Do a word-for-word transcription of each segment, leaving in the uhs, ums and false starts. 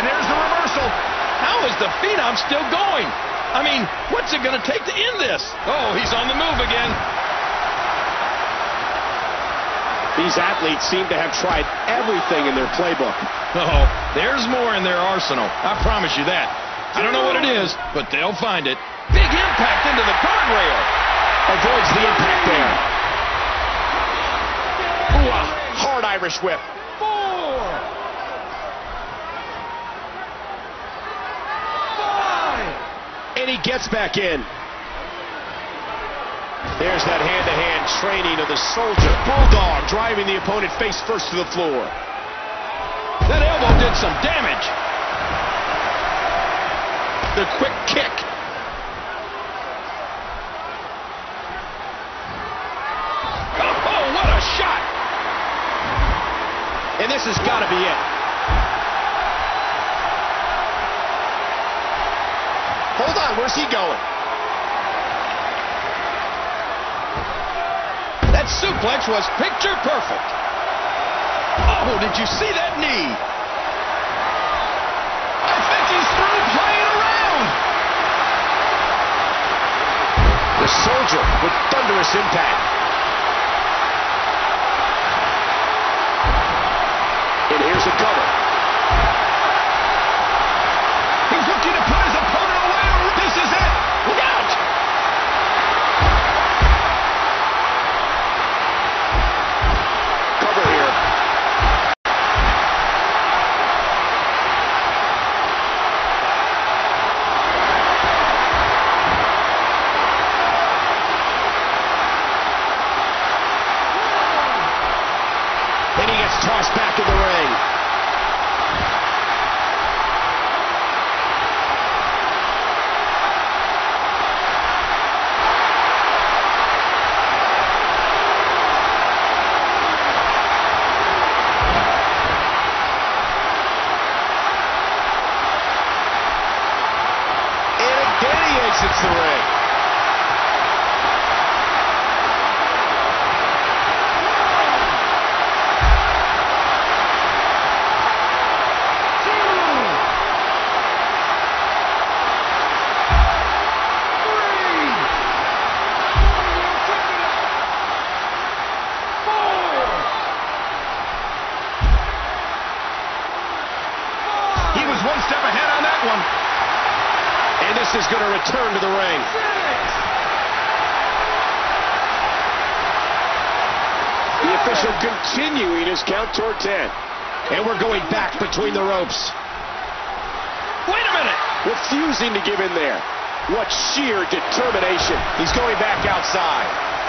there's the reversal. How is the Phenom still going? I mean, what's it going to take to end this? Oh, he's on the move again. These athletes seem to have tried everything in their playbook. Oh, there's more in their arsenal. I promise you that. I don't know what it is, but they'll find it. Big impact into the guardrail. Avoids the impact there. Ooh, a hard Irish whip. Four. Five. And he gets back in. There's that hand-to-hand training of the soldier. Bulldog driving the opponent face first to the floor. That elbow did some damage. The quick kick. Oh, oh, what a shot. And this has got to be it. Hold on, where's he going? That suplex was picture perfect. Oh, did you see that knee? I think he's through playing around. The soldier with thunderous impact. And here's a cover. He's looking to put his opponent away. This is it. Look out! Cover here. And he gets tossed back in the ring. Exits the ring. He was one step ahead on that one. And this is going to return to the ring. The official continuing his count toward ten. And we're going back between the ropes. Wait a minute. Refusing to give in there. What sheer determination. He's going back outside.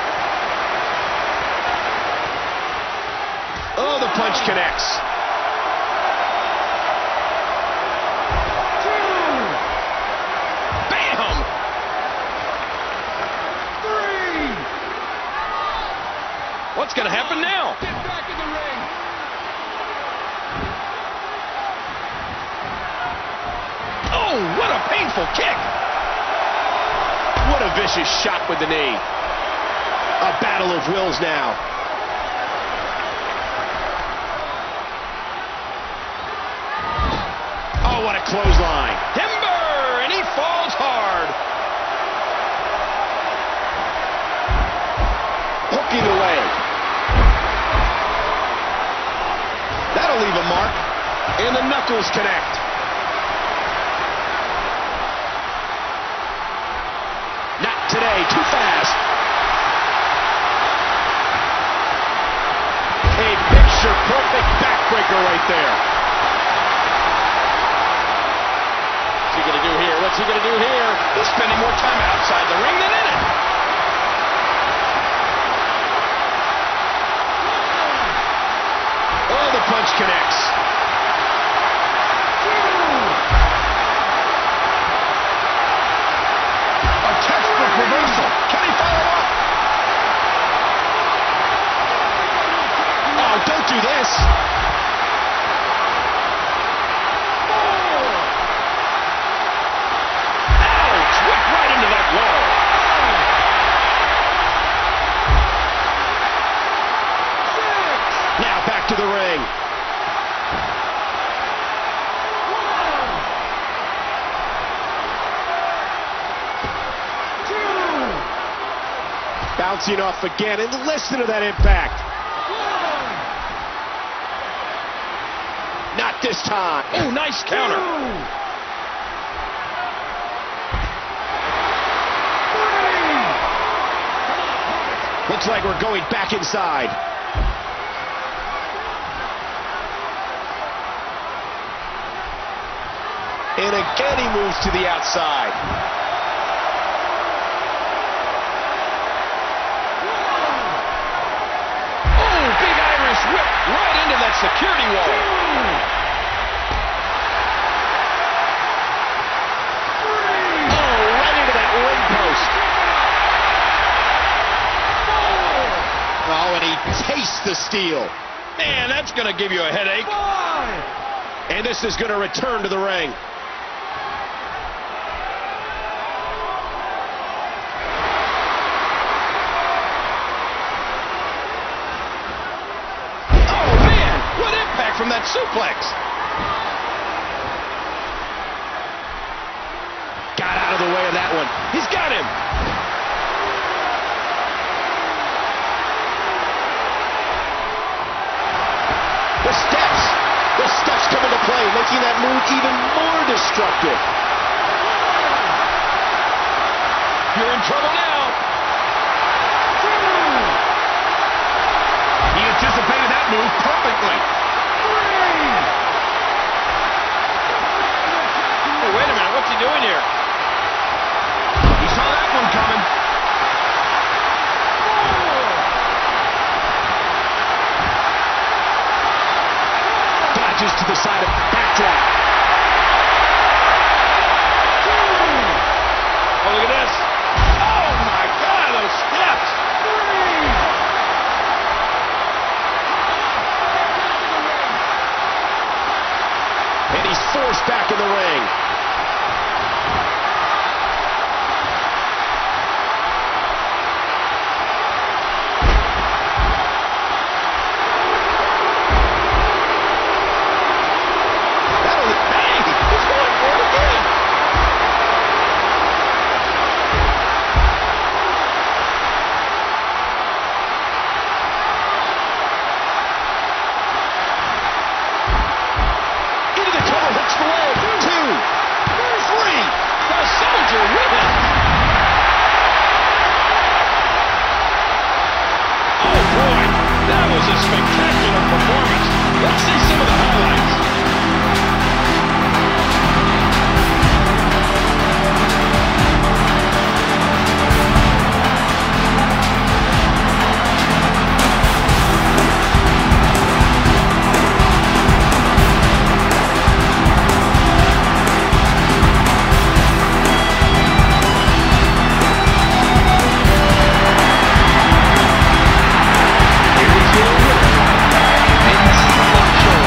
Oh, the punch connects. What's going to happen now? Get back in the ring. Oh, what a painful kick. What a vicious shot with the knee. A battle of wills now. Oh, what a clothesline. Timber, and he falls hard. Hooking the leg. That'll leave a mark. And the knuckles connect. Not today, too fast. A picture-perfect backbreaker right there. What's he going to do here? What's he going to do here? He's spending more time outside the ring than in it. Oh, the punch connects. A textbook reversal. Can he follow up? Oh, don't do this. Ouch! Whipped right into that wall. Now back to the ring. bouncing off again, and listen to that impact. Not this time. Oh, nice counter. Looks like we're going back inside. And again he moves to the outside. Oh, big Irish whip right into that security wall. Oh, right into that ring post. Oh, and he tastes the steel. Man, that's going to give you a headache. And this is going to return to the ring. From that suplex. Got out of the way of that one. He's got him. The steps. The steps come into play, making that move even more destructive. You're in trouble now. He anticipated that move perfectly. Hey, wait a minute, what's he doing here? He saw that one coming. Dodges to the side of backdrop. Oh, look at this. Oh, my God, those steps. And he's forced back in the ring. was a spectacular performance. Let's see some of the highlights. Here is your winner, Vince McMahon.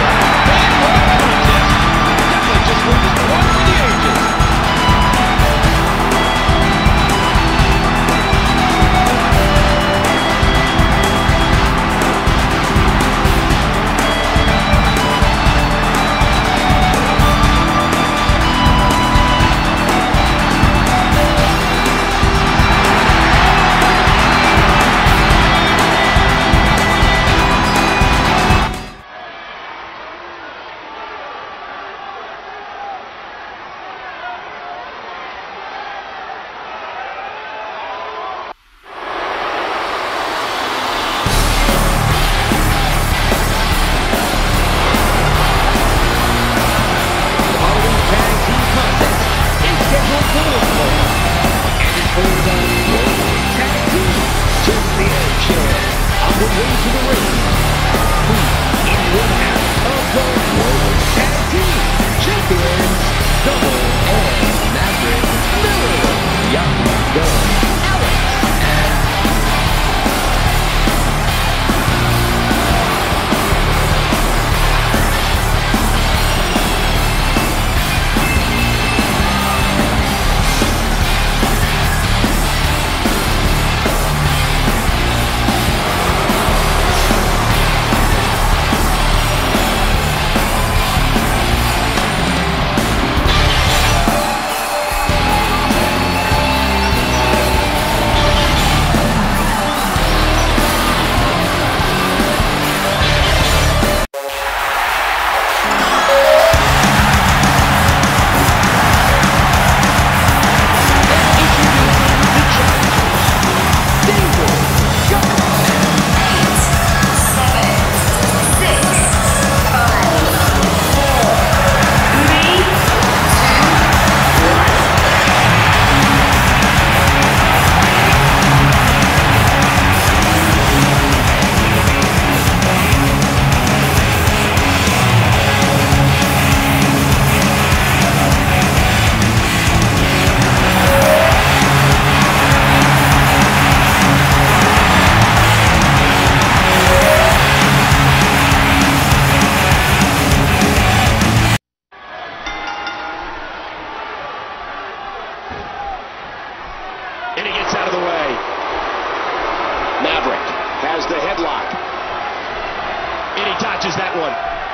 dodges that one.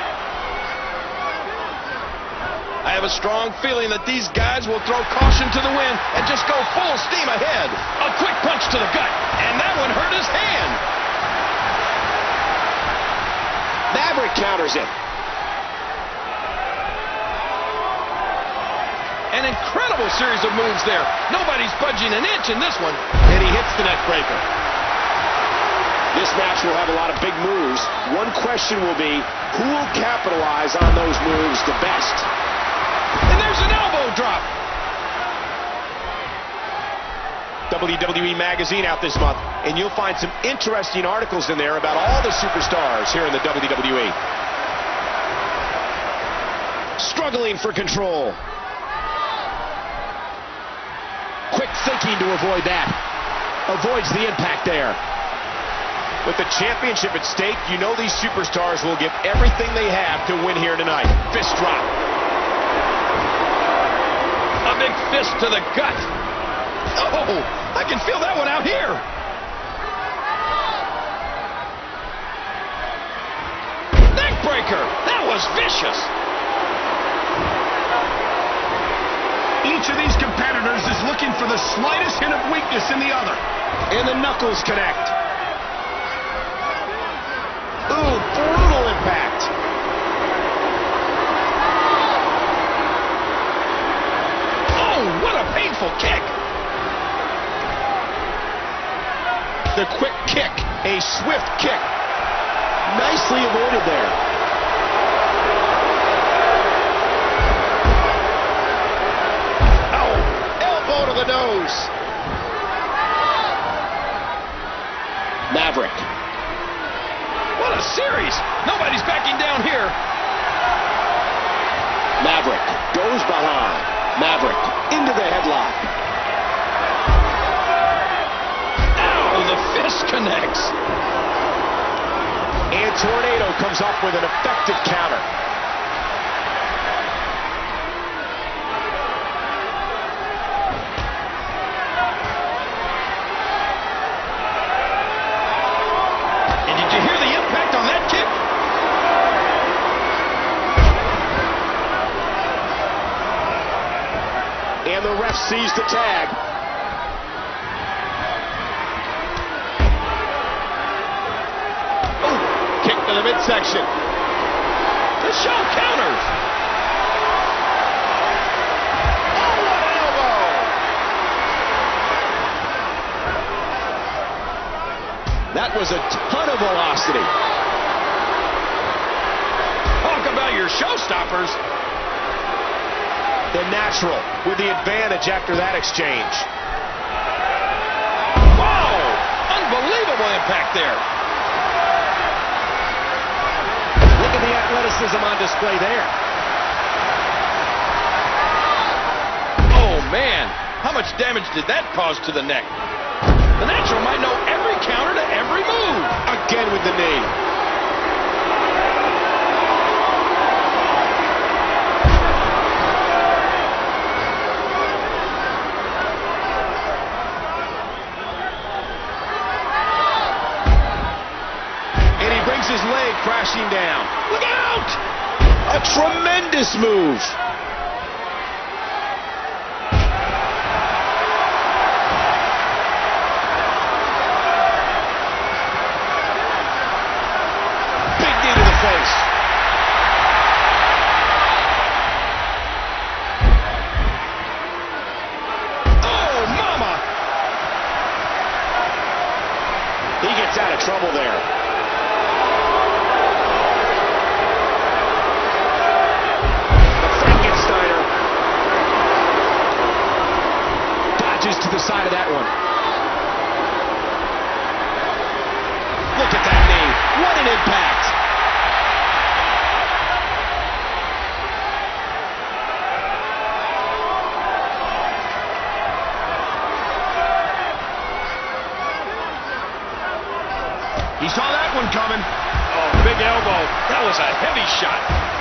I have a strong feeling that these guys will throw caution to the wind and just go full steam ahead. A quick punch to the gut, and that one hurt his hand. Maverick counters it. An incredible series of moves there. Nobody's budging an inch in this one. And he hits the neck breaker. This match will have a lot of big moves. One question will be, who will capitalize on those moves the best? And there's an elbow drop. W W E Magazine out this month, and you'll find some interesting articles in there about all the superstars here in the W W E. Struggling for control. Quick thinking to avoid that. Avoids the impact there. With the championship at stake, you know these superstars will give everything they have to win here tonight. Fist drop. A big fist to the gut. Oh, I can feel that one out here. Neck breaker. That was vicious. Each of these competitors is looking for the slightest hint of weakness in the other. And the knuckles connect. Ooh, brutal impact. Oh, what a painful kick. The quick kick, a swift kick. Nicely avoided there. Oh, elbow to the nose. Maverick. What a series. Nobody's backing down here. Maverick goes behind. Maverick into the headlock. Ow, the fist connects. And Tornado comes up with an effective counter. And did you hear the impact on that kick? And the ref sees the tag. Oh, kick to the midsection. The show counters. Oh, what an elbow! That was a ton of velocity. Talk about your showstoppers. The Natural with the advantage after that exchange. Wow! Unbelievable impact there. Look at the athleticism on display there. Oh, man. How much damage did that cause to the neck? The Natural might know every counter to every move. Again with the knee. His leg crashing down. Look out! A tremendous move. Big knee to the face. Oh, mama! He gets out of trouble there. To the side of that one. Look at that knee. What an impact. He saw that one coming. Oh, big elbow. That was a heavy shot.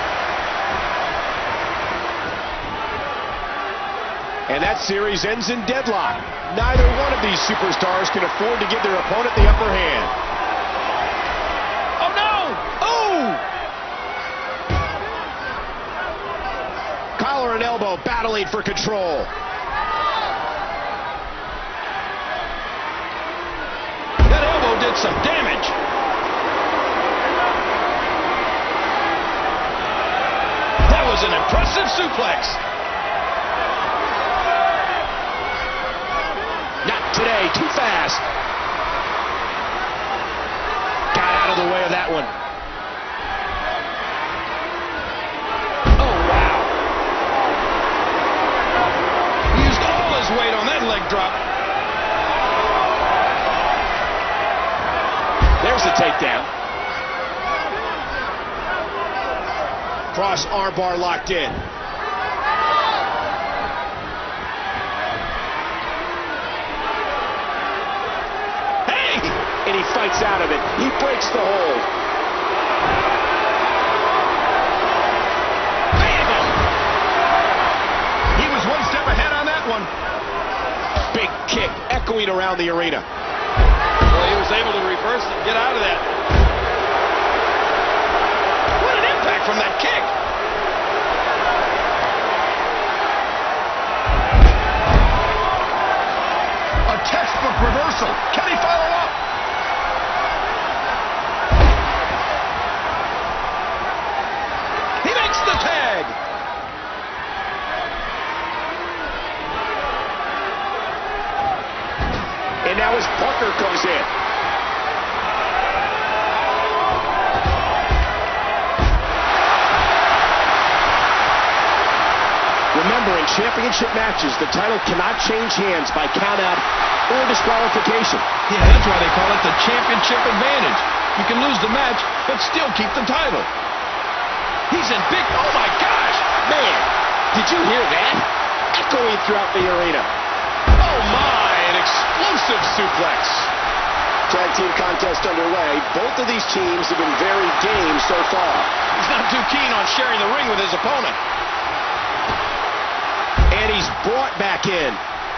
And that series ends in deadlock. Neither one of these superstars can afford to give their opponent the upper hand. Oh, no! Oh! collar and elbow battling for control. That elbow did some damage. That was an impressive suplex. Not today, too fast. Got out of the way of that one. Oh, wow. He used all his weight on that leg drop. There's the takedown. Cross armbar locked in. Hey! And he fights out of it. He breaks the hold. Bam! He was one step ahead on that one. Big kick echoing around the arena. Well, he was able to reverse and get out of that. What an impact from that kick! A textbook reversal. Can he follow up? He makes the tag! And now his partner comes in. Remember, in championship matches, the title cannot change hands by countout or disqualification. Yeah, that's why they call it the championship advantage. You can lose the match, but still keep the title. He's in big... Oh, my gosh! Man, did you hear that? Echoing throughout the arena. Oh, my! An explosive suplex. Tag team contest underway. Both of these teams have been very game so far. He's not too keen on sharing the ring with his opponent. And he's brought back in.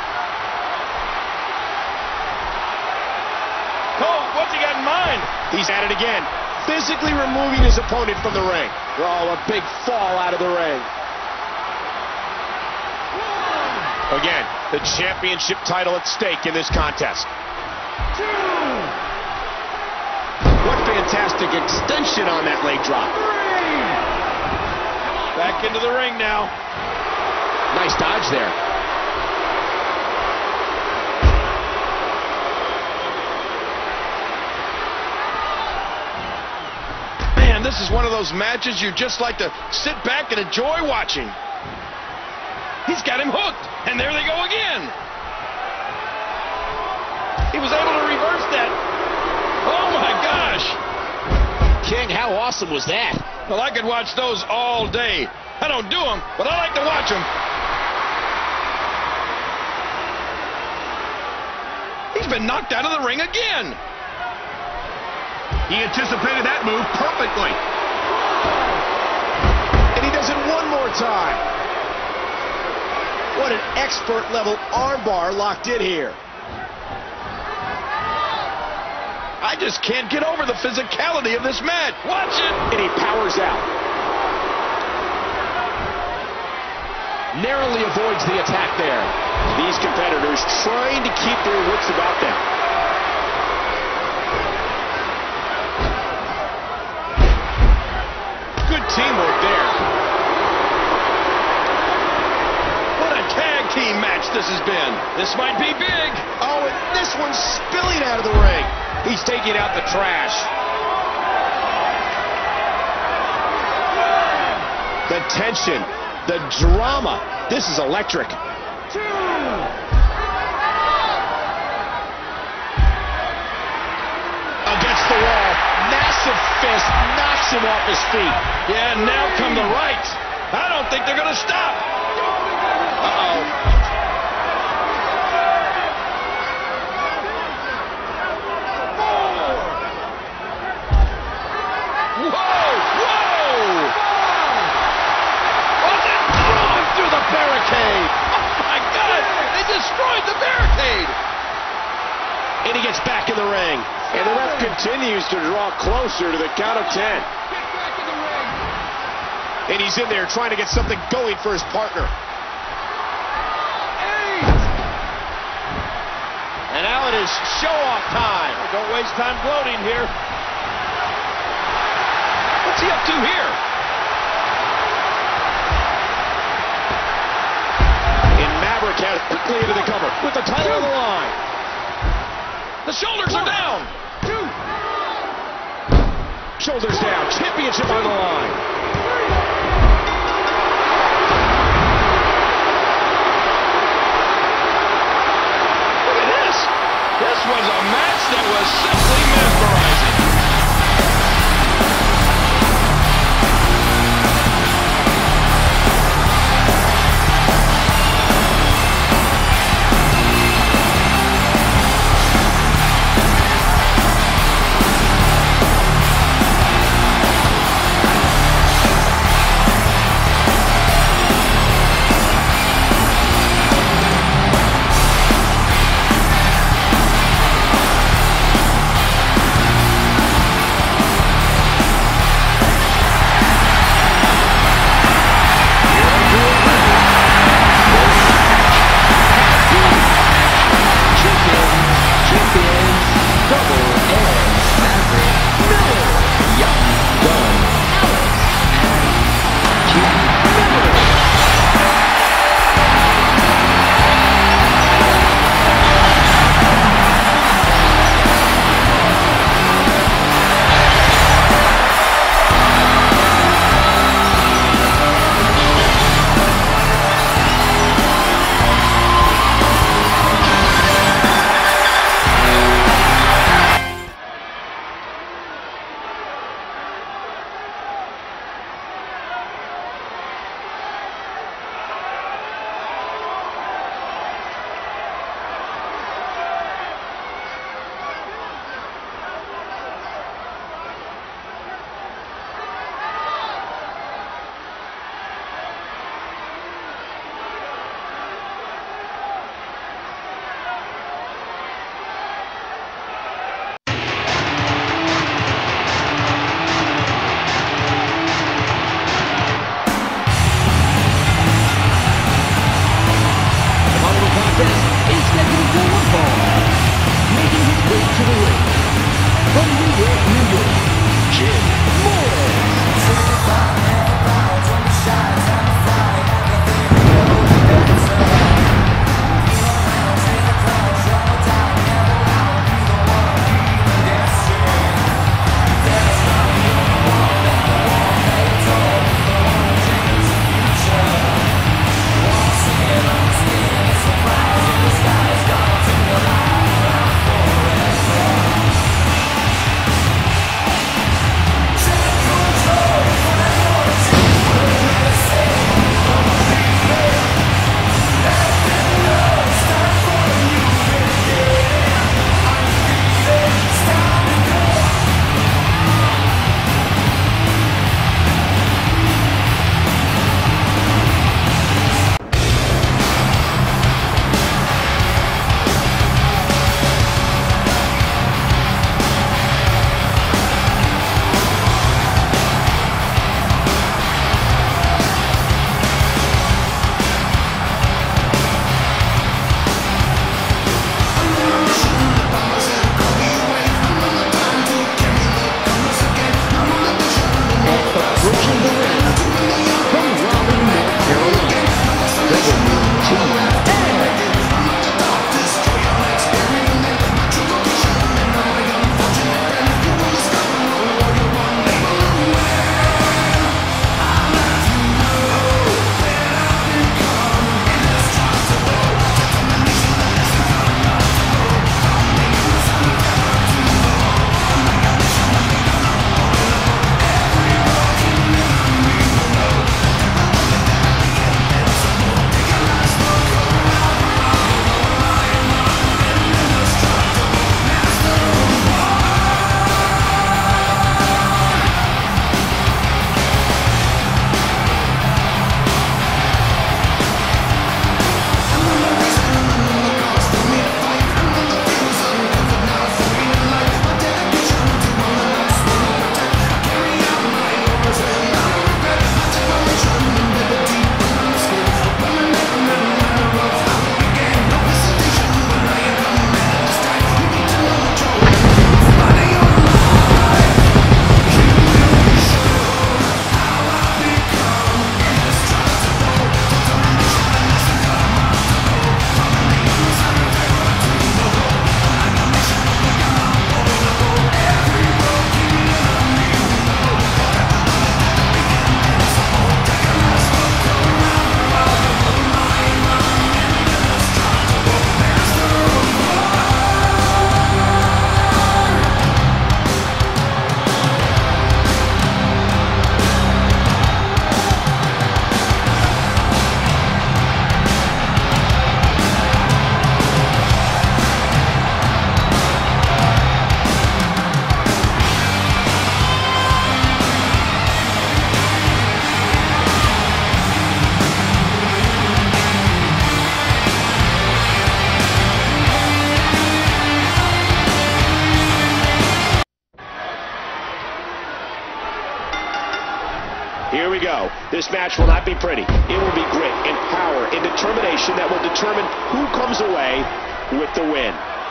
Cole, what's he got in mind? He's at it again, physically removing his opponent from the ring. Oh, a big fall out of the ring. Again, the championship title at stake in this contest. What fantastic extension on that leg drop. Back into the ring now. Nice dodge there. Man, this is one of those matches you just like to sit back and enjoy watching. He's got him hooked, and there they go again. He was able to reverse that. Oh, my gosh. King, how awesome was that? Well, I could watch those all day. I don't do them, but I like to watch them. He's been knocked out of the ring again. He anticipated that move perfectly. And he does it one more time. What an expert-level armbar locked in here. I just can't get over the physicality of this match. Watch it. And he powers out. Narrowly avoids the attack there. These competitors trying to keep their wits about them. Good teamwork there. What a tag team match this has been. This might be big. Oh, and this one's spilling out of the ring. He's taking out the trash. The tension, the drama. This is electric. Two. Against the wall. Massive fist knocks him off his feet. Yeah, now come the rights. I don't think they're going to stop. Uh-oh. Barricade. Oh, my God. They destroyed the barricade. And he gets back in the ring. And the ref continues to draw closer to the count of ten. And he's in there trying to get something going for his partner. And now it is show-off time. Don't waste time gloating here. What's he up to here? And Maverick has quickly into the cover with the title on the line. The shoulders are down. Two. Shoulders down. Championship on the line. Look at this. This was a match that was simply mesmerizing. know, this match will not be pretty. It will be grit and power and determination that will determine who comes away with the win.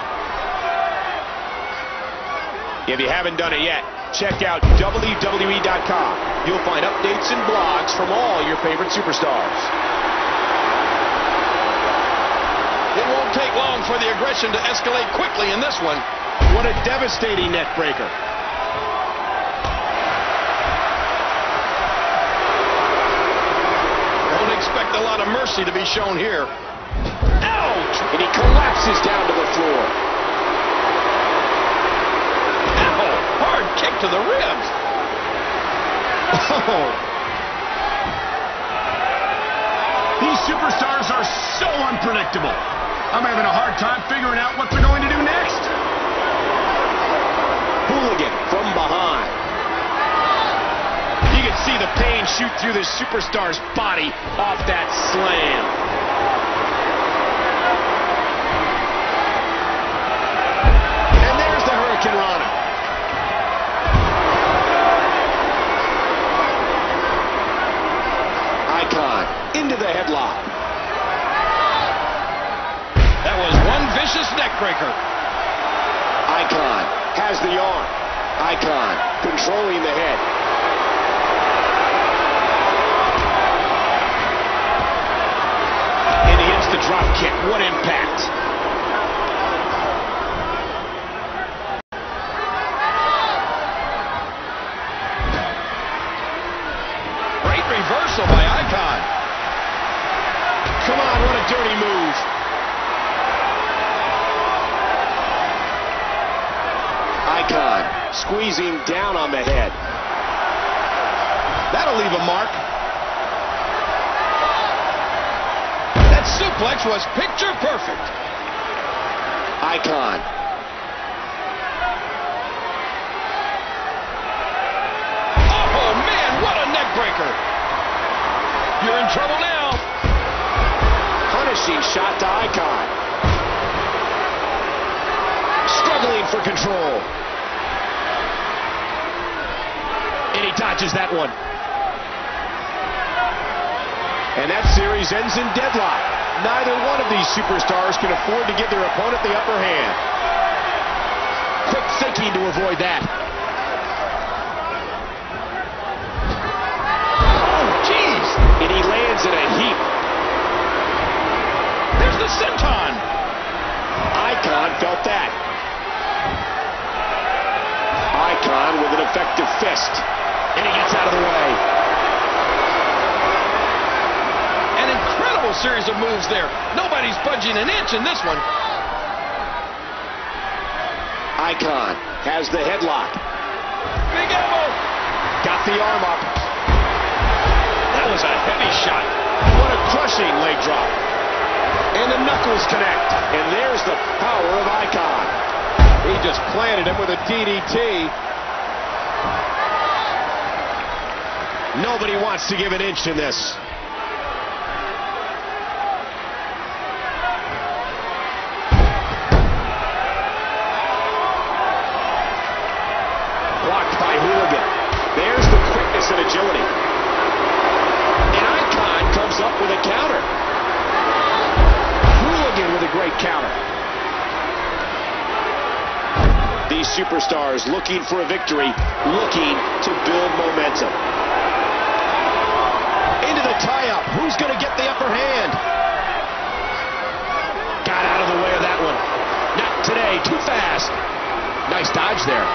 If you haven't done it yet, check out W W E dot com. You'll find updates and blogs from all your favorite superstars. It won't take long for the aggression to escalate quickly in this one. What a devastating neck breaker. Don't expect a lot of mercy to be shown here. Ouch! And he collapses down to the floor. Ow! Hard kick to the ribs. Oh. These superstars are so unpredictable. I'm having a hard time figuring out what they're going to do next. Hooligan from behind. You can see the pain shoot through this superstar's body off that slam. And there's the Hurricane Rana. Icon into the headlock. That was one vicious neck breaker. Icon has the arm. Icon controlling the head. And he hits the drop kick. What impact. Great reversal by Icon. Come on, what a dirty move. Icon squeezing down on the head. That'll leave a mark. That suplex was picture perfect. Icon. Oh, man, what a neck breaker. You're in trouble now. Punishing shot to Icon. Struggling for control. And he dodges that one. And that series ends in deadlock. Neither one of these superstars can afford to give their opponent the upper hand. Quick thinking to avoid that. Oh, jeez. And he lands in a heap. There's the senton. Icon felt that. Icon with an effective fist. And he gets out of the way. An incredible series of moves there. Nobody's budging an inch in this one. Icon has the headlock. Big elbow. Got the arm up. That was a heavy shot. What a crushing leg drop. And the knuckles connect. And there's the power of Icon. He just planted him with a D D T. Nobody wants to give an inch in this. Blocked by Hooligan. There's the quickness and agility. And Icon comes up with a counter. Hooligan with a great counter. These superstars looking for a victory, looking to build momentum. Into the tie-up. Who's going to get the upper hand? Got out of the way of that one. Not today. Too fast. Nice dodge there.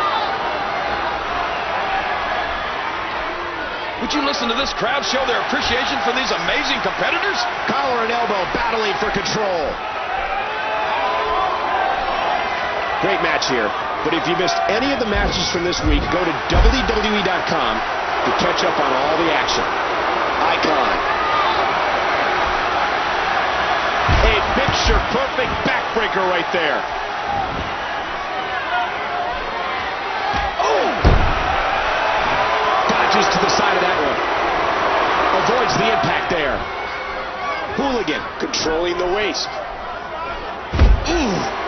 Would you listen to this crowd show their appreciation for these amazing competitors? Collar and elbow battling for control. Great match here. But if you missed any of the matches from this week, go to W W E dot com to catch up on all the action. Icon. A picture-perfect backbreaker right there. Oh! Dodges to the side of that one. Avoids the impact there. Hooligan controlling the waist. Ooh.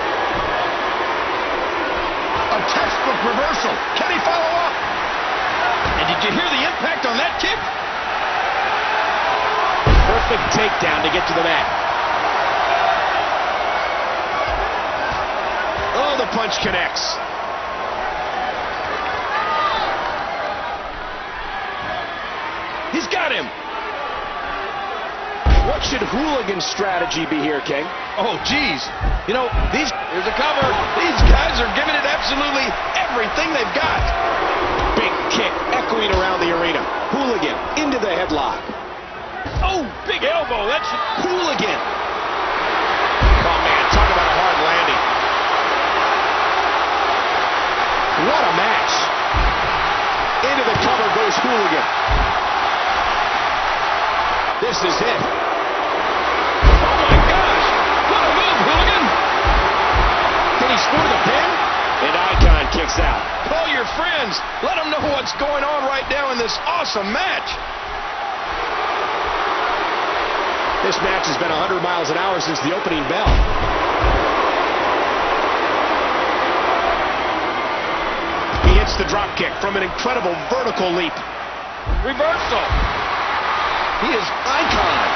Textbook reversal. Can he follow up? did you hear the impact on that kick? Perfect takedown to get to the mat. Oh, the punch connects. He's got him. What should Hooligan's strategy be here, King? Oh, geez. You know, these... Here's a cover. These guys are giving it absolutely everything they've got. Big kick echoing around the arena. Hooligan into the headlock. Oh, big elbow. That's Hooligan. Oh, man, talk about a hard landing. What a match. Into the cover goes Hooligan. This is it. Oh, my gosh. What a move, Hooligan. Can he score the pin? And Icon kicks out. Call your friends. Let them know what's going on right now in this awesome match. This match has been one hundred miles an hour since the opening bell. He hits the drop kick from an incredible vertical leap. Reversal. He is Icon.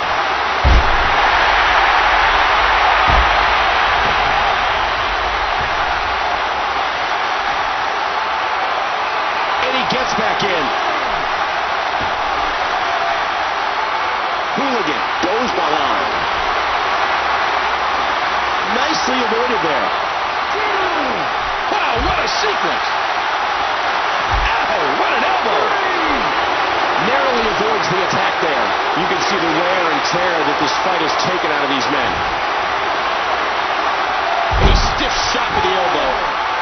And he gets back in. Hooligan goes behind. Nicely avoided there. Wow, what a sequence. Ow, what an elbow. Narrowly avoids the attack there. You can see the wear and tear that this fight has taken out of these men. A stiff shot to the elbow.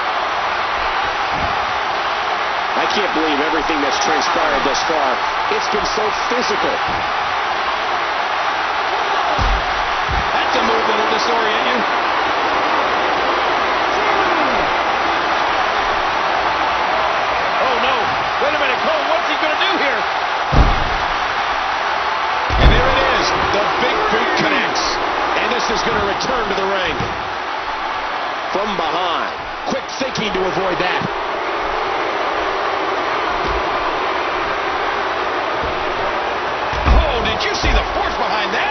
I can't believe everything that's transpired thus far. It's been so physical. That's a move that'll disorient you. Oh, no. Wait a minute, Cole. What's he going to do here? And there it is. The big boot connects. And this is going to return to the ring. From behind. Quick thinking to avoid that. Oh, did you see the force behind that?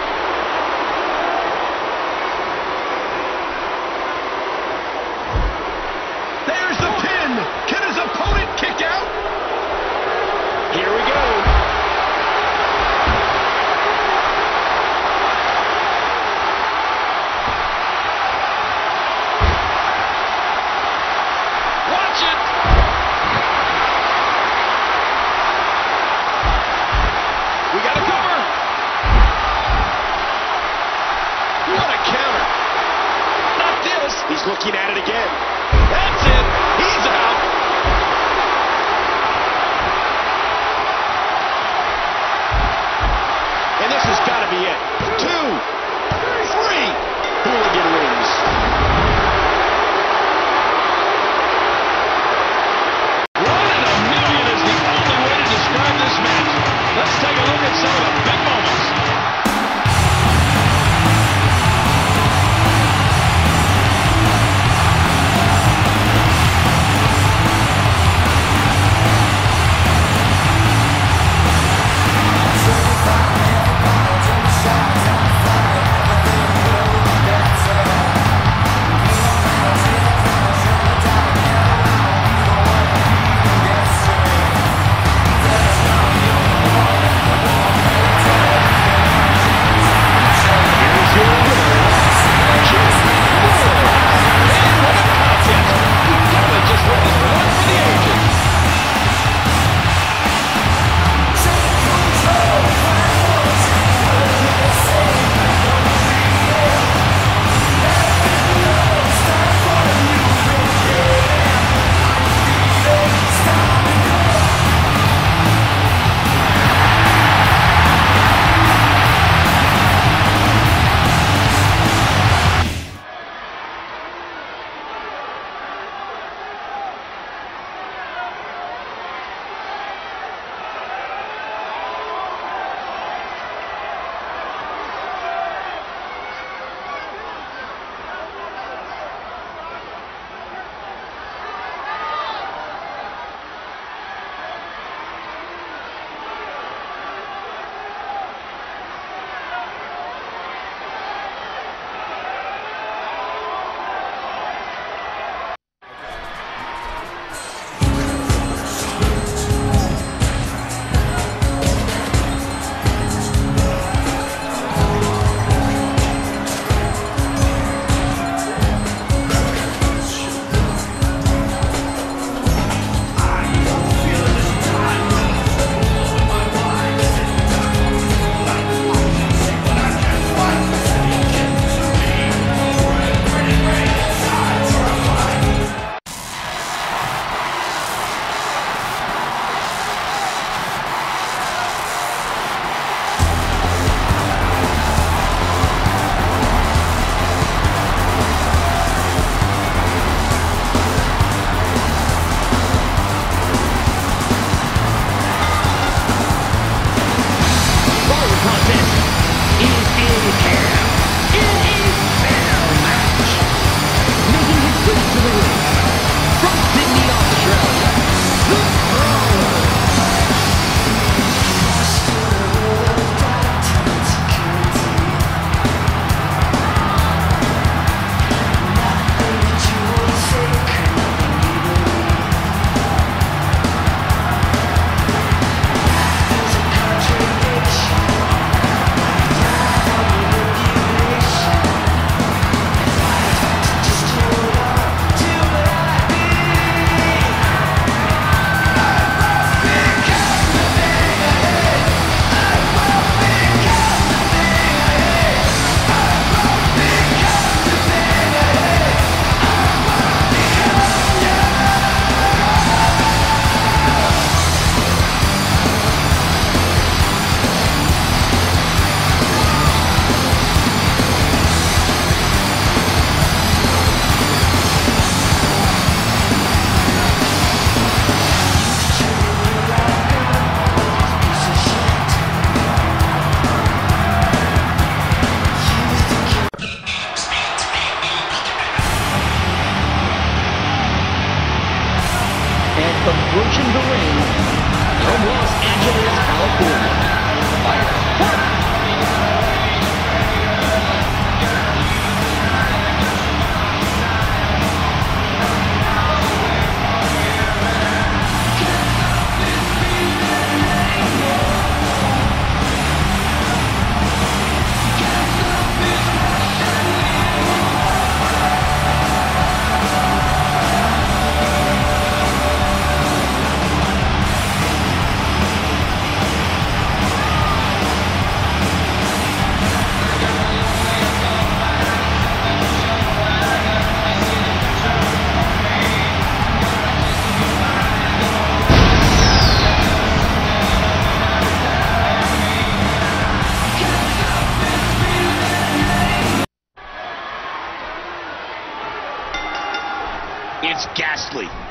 There's the pin. Can his opponent kick out? Here we go. Watch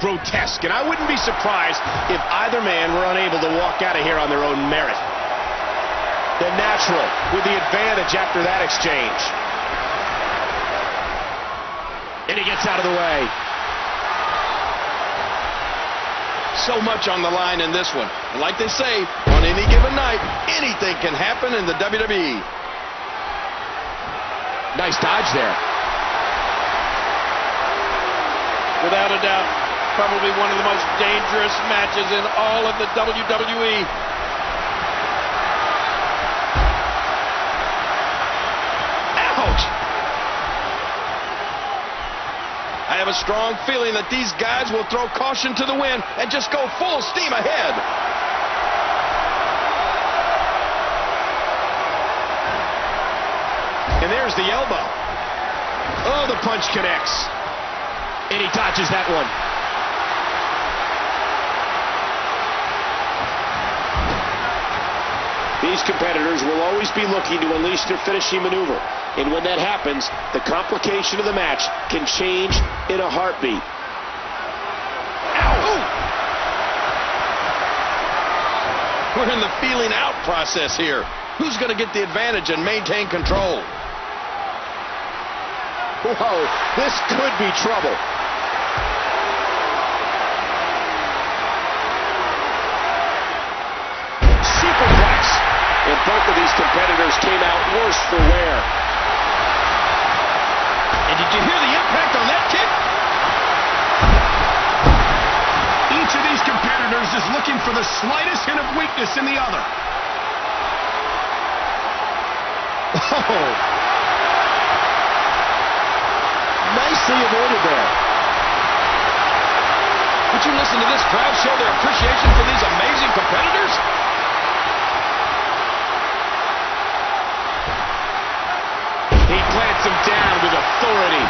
grotesque, and I wouldn't be surprised if either man were unable to walk out of here on their own merit. The Natural with the advantage after that exchange. And he gets out of the way. So much on the line in this one. And like they say, on any given night, anything can happen in the W W E. Nice dodge there. Without a doubt, probably one of the most dangerous matches in all of the W W E. Ouch! I have a strong feeling that these guys will throw caution to the wind and just go full steam ahead. And there's the elbow. Oh, the punch connects. And he dodges that one. These competitors will always be looking to unleash their finishing maneuver. And when that happens, the complication of the match can change in a heartbeat. Ow! We're in the feeling out process here. Who's going to get the advantage and maintain control? Whoa, this could be trouble. Superplex. And both of these competitors came out worse for wear. And did you hear the impact on that kick? Each of these competitors is looking for the slightest hint of weakness in the other. Oh. Nicely avoided there. Would you listen to this crowd show their appreciation for these amazing competitors? He plants him down with authority.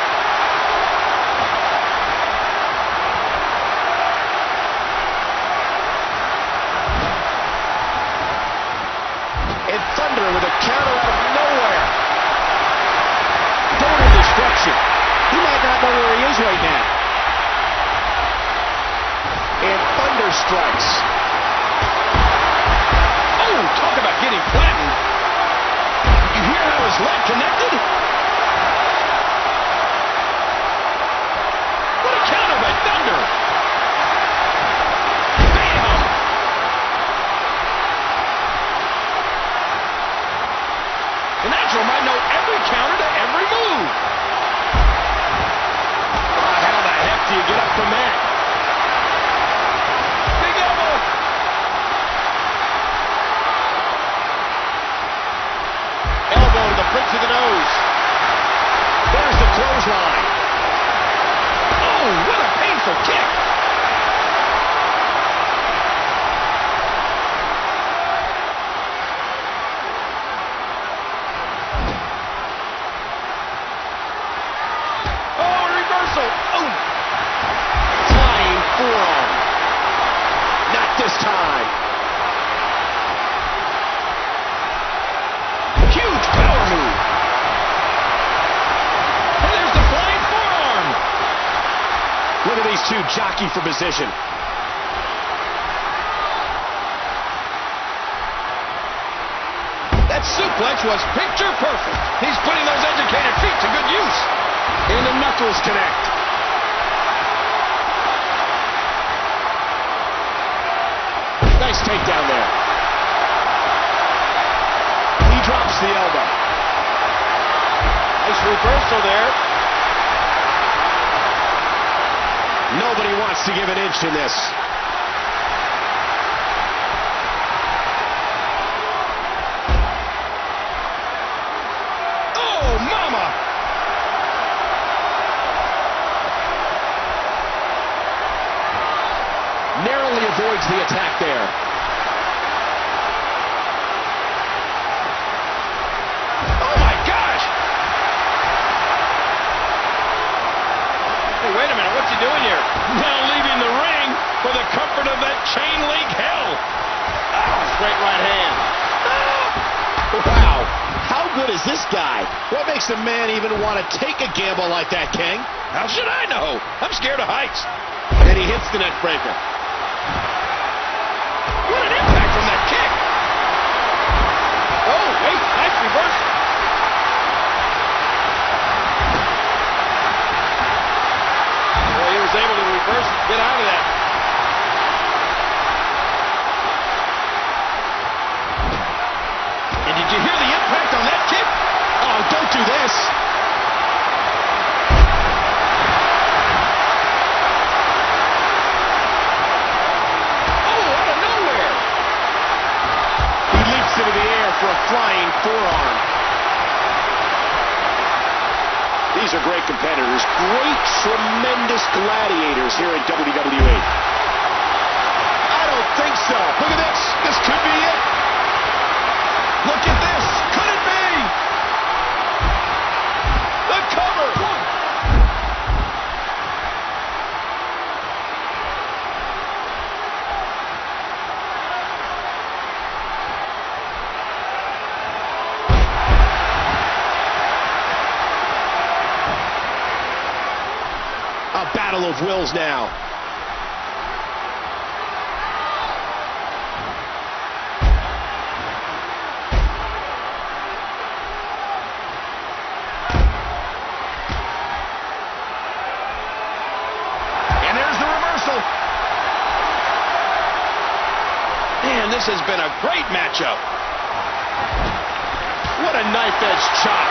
And Thunder with a counter out of nowhere. Total destruction. He might not know where he is right now. And Thunder strikes. Oh, talk about getting flattened. You hear how his leg connected? What a counter by Thunder. Bam! The Natural might know every counter to every move. Oh, how the heck do you get up from that? Big elbow. Elbow to the bridge of the nose. There's the clothesline. Oh, what a painful kick. Oh, reversal. Oh. Flying forearm. Not this time. Huge power move. And there's the flying forearm. Look at these two jockey for position. That suplex was picture perfect. He's putting those educated feet to good use. And the knuckles connect. Nice takedown there. He drops the elbow. Nice reversal there. Nobody wants to give an inch in this. Oh, mama! Narrowly avoids the attack there. Oh, my gosh! Hey, wait a minute. What's he doing here? Now leaving the ring for the comfort of that chain link hell. Oh, straight right hand. Wow. How good is this guy? What makes a man even want to take a gamble like that, King? How should I know? I'm scared of heights. And he hits the net breaker. What an impact from that kick. Oh, wait, nice reverse. Well, he was able to reverse and get out of that. And did you hear the impact on that kick? Oh, don't do this. Into the air for a flying forearm. These are great competitors, great, tremendous gladiators here in W W E. I don't think so. Look at this. This could be it. Look at this. Could it be? The cover. One. A battle of wills now. And there's the reversal. Man, this has been a great matchup. What a knife-edge chop.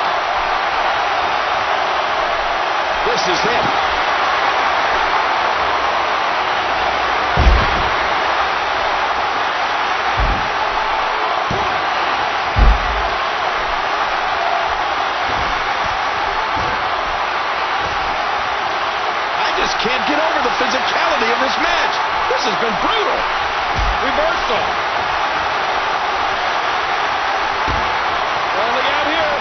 This is it. Can't get over the physicality of this match. This has been brutal. Reversal. Rolling out here.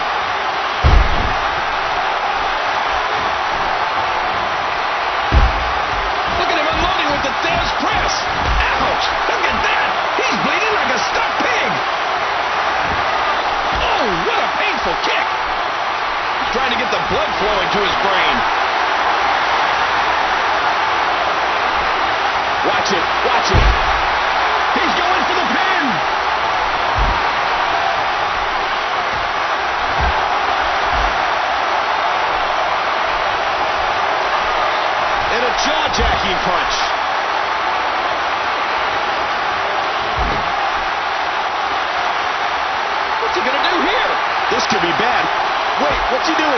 Look at him unloading with the Thesz press. Ouch! Look at that. He's bleeding like a stuck pig. Oh, what a painful kick. He's trying to get the blood flowing to his brain. Watch it, watch it. He's going for the pin. And a jaw-jacking punch. What's he going to do here? This could be bad. Wait, what's he doing?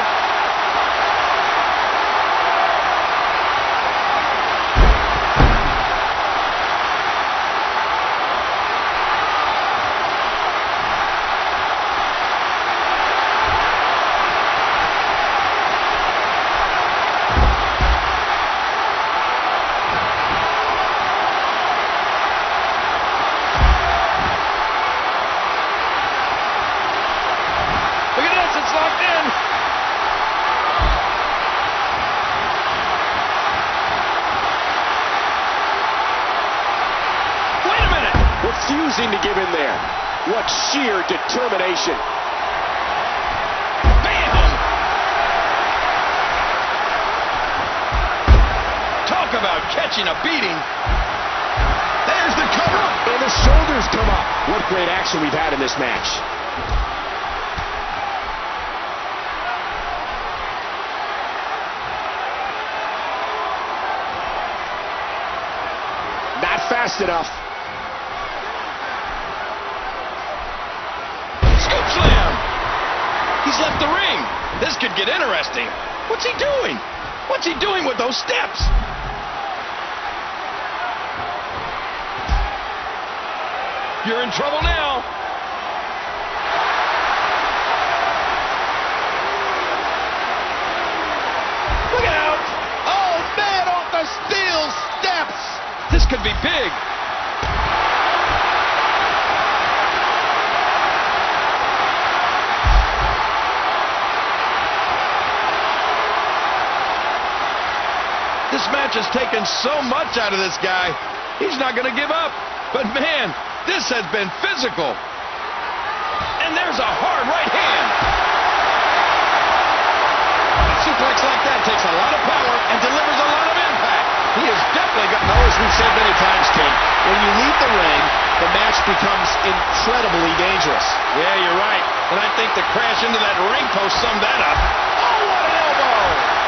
It's locked in. Wait a minute. Refusing to give in there. What sheer determination. Bam! Talk about catching a beating. There's the cover. And the shoulders come up. What great action we've had in this match. Not fast enough. Scoop slam. He's left the ring. This could get interesting. What's he doing? What's he doing with those steps? You're in trouble now. Look out. Oh, man, off the steel steps. This could be big. This match has taken so much out of this guy. He's not going to give up. But, man, this has been physical. And there's a hard right hand. A suplex like that takes a lot of power and delivers a lot of impact. He is is definitely got... No, as we've said many times, King, when you leave the ring, the match becomes incredibly dangerous. Yeah, you're right. And I think the crash into that ring post summed that up. Oh, what an elbow!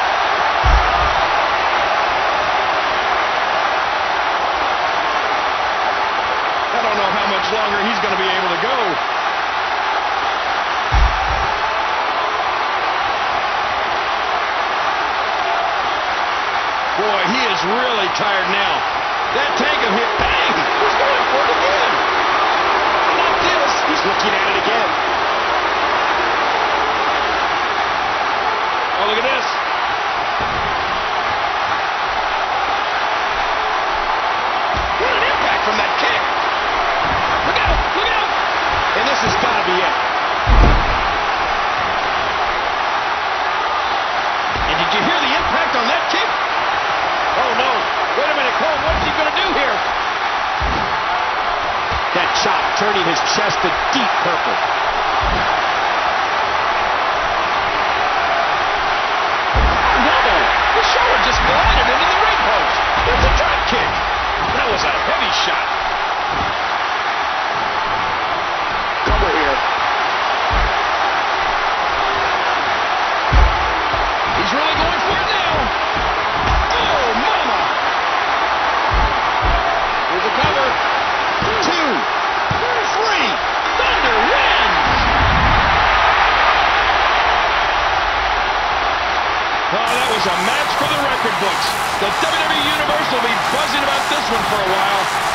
I don't know how much longer he's going to be able to go. Boy, he is really tired now. That tank of hit. Bang! He's going for it again. Not this. He's looking at it again. Oh, look at this. What an impact from that kick. Look out! Look out! And this has got to be it. And did you hear the impact on that kick? Oh, no. Wait a minute, Cole. What's he going to do here? That chop turning his chest a deep purple. Oh, no. The shoulder just glided into the ring post. It's a drop kick. That was a heavy shot. Cover here. He's really going for it now. Oh, mama. Here's a cover. Two. Three. Thunder wins. Oh, that was a match for the record books. The W W E Universe will be buzzing about this one for a while.